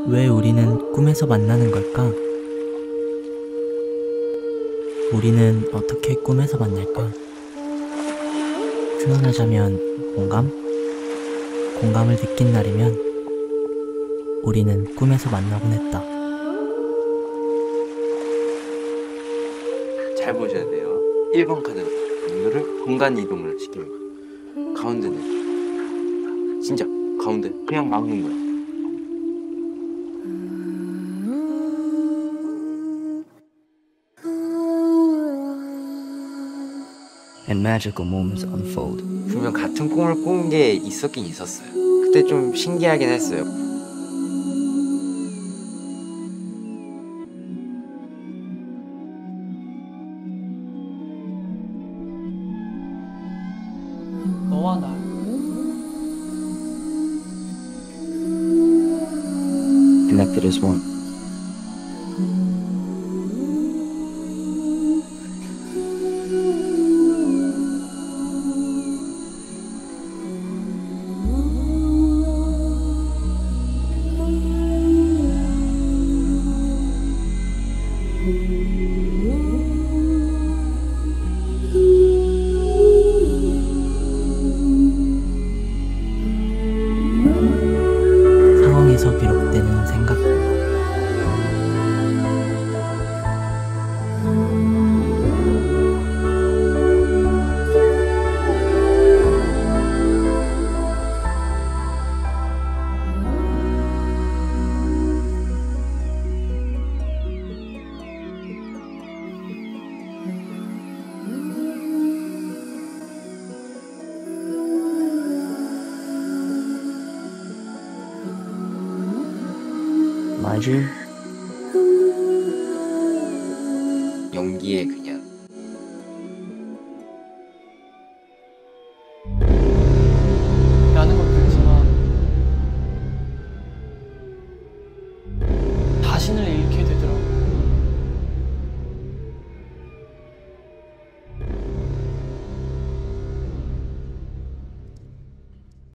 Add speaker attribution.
Speaker 1: 왜 우리는 꿈에서 만나는 걸까? 우리는 어떻게 꿈에서 만날까? 표현하자면 공감? 공감을 느낀 날이면 우리는 꿈에서 만나곤 했다.
Speaker 2: 잘 보셔야 돼요. 1번 카드 이거를 공간 이동을 시킵니다. 가운데는 진짜 가운데 그냥 막는 거야.
Speaker 3: And magical moments unfold.
Speaker 2: 분명 같은 꿈을 꾼 게 있었긴 있었어요. 그때 좀 신기하긴 했어요.
Speaker 4: 너와 나.
Speaker 3: Connected as one.
Speaker 1: 상황에서 비롯되는 생각.
Speaker 3: My dream?
Speaker 2: 연기에 그냥